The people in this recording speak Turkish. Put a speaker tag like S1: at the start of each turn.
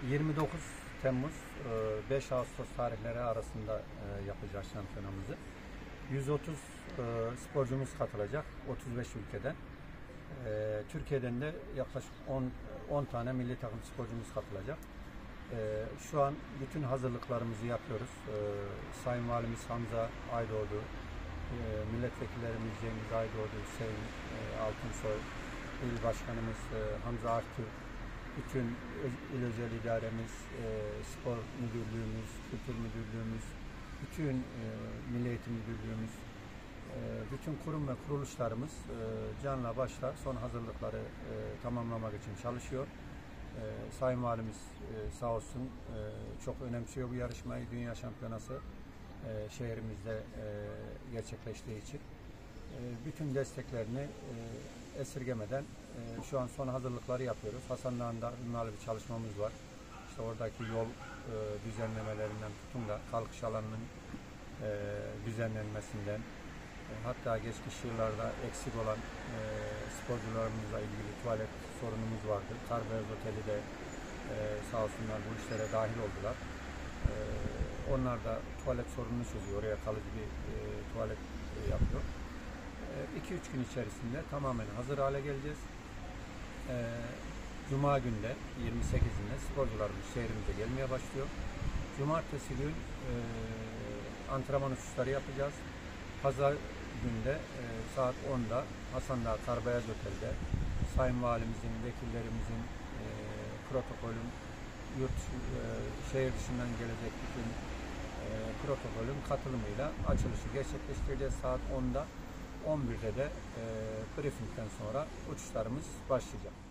S1: 29 Temmuz 5 Ağustos tarihleri arasında yapacağız şampiyonamızı. 130 sporcumuz katılacak 35 ülkeden. Türkiye'den de yaklaşık 10 tane milli takım sporcumuz katılacak. Şu an bütün hazırlıklarımızı yapıyoruz. Sayın Valimiz Hamza Aydoğdu, milletvekillerimiz Cengiz Aydoğdu, Hüseyin Altınsoy, İl Başkanımız Hamza Artürk, bütün il özel idaremiz, spor müdürlüğümüz, kültür müdürlüğümüz, bütün milli eğitim müdürlüğümüz, bütün kurum ve kuruluşlarımız canla başla son hazırlıkları tamamlamak için çalışıyor. Sayın Valimiz sağ olsun çok önemsiyor bu yarışmayı, dünya şampiyonası şehrimizde gerçekleştiği için. Bütün desteklerini esirgemeden şu an son hazırlıkları yapıyoruz. Hasan Dağı'nda ünlü bir çalışmamız var. İşte oradaki yol düzenlemelerinden tutun da kalkış alanının düzenlenmesinden, hatta geçmiş yıllarda eksik olan sporcularımızla ilgili tuvalet sorunumuz vardı. Karbeyaz Oteli de sağ olsunlar bu işlere dahil oldular. Onlar da tuvalet sorununu çözüyor. Oraya kalıcı bir tuvalet yapıyor. 2-3 gün içerisinde tamamen hazır hale geleceğiz. Cuma günde 28'inde sporcularımız şehrimize gelmeye başlıyor. Cumartesi gün antrenman uçuşları yapacağız. Pazar günde saat 10'da Hasan Dağı Karbeyaz Otel'de Sayın Valimizin, vekillerimizin, protokolün, şehir dışından gelecek bütün protokolün katılımıyla açılışı gerçekleştireceğiz saat 10'da. 11'de de briefingden sonra uçuşlarımız başlayacak.